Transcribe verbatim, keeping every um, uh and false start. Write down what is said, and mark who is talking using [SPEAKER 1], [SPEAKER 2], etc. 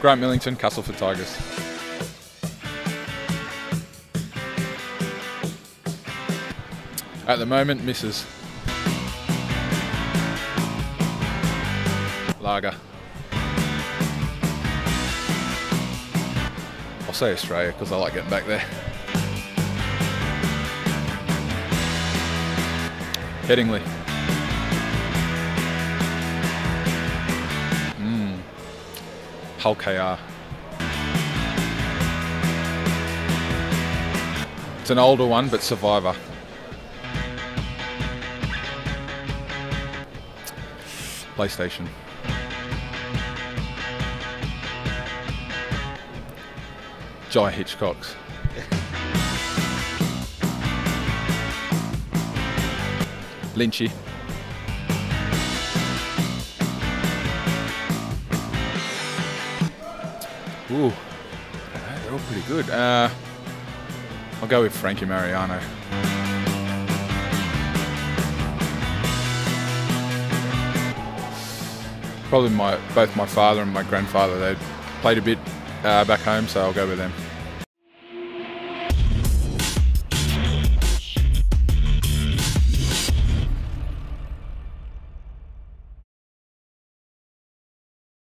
[SPEAKER 1] Grant Millington, Castleford Tigers. At the moment, misses. Lager. I'll say Australia because I like getting back there. Headingley. Mm. Hull K R. It's an older one, but Survivor. PlayStation. Jai Hitchcock's. Lynchy. Ooh, they're all pretty good. Uh, I'll go with Frankie Mariano. Probably my both my father and my grandfather, they played a bit uh, back home, so I'll go with them.